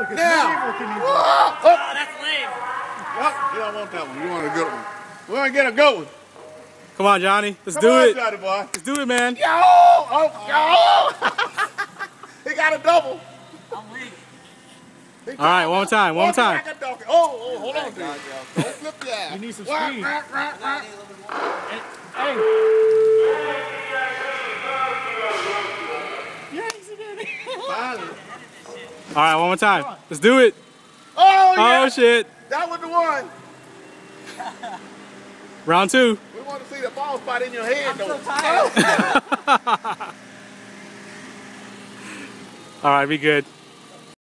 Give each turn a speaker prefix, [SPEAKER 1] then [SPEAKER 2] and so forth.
[SPEAKER 1] Now.
[SPEAKER 2] Oh, that's lame.
[SPEAKER 1] You don't want that one. You want a good one. We're going to get a good one.
[SPEAKER 3] Come on, Johnny. Let's
[SPEAKER 1] Come
[SPEAKER 3] do
[SPEAKER 1] on,
[SPEAKER 3] it.
[SPEAKER 1] Johnny boy.
[SPEAKER 3] Let's do it, man.
[SPEAKER 1] Yo! Oh, yo! He got a double.
[SPEAKER 2] I'm weak.
[SPEAKER 3] All right, one more time. One more time.
[SPEAKER 1] Oh, hold on, dude. Don't flip your ass.
[SPEAKER 4] You need some speed. Hey.
[SPEAKER 1] Finally.
[SPEAKER 3] All right, one more time. Let's do it.
[SPEAKER 1] Oh, yeah.
[SPEAKER 3] Oh, shit.
[SPEAKER 1] That was the one.
[SPEAKER 3] Round 2.
[SPEAKER 1] We want to see the ball spot in your head,
[SPEAKER 2] I'm
[SPEAKER 1] though.
[SPEAKER 2] so tired.
[SPEAKER 3] All right, be good.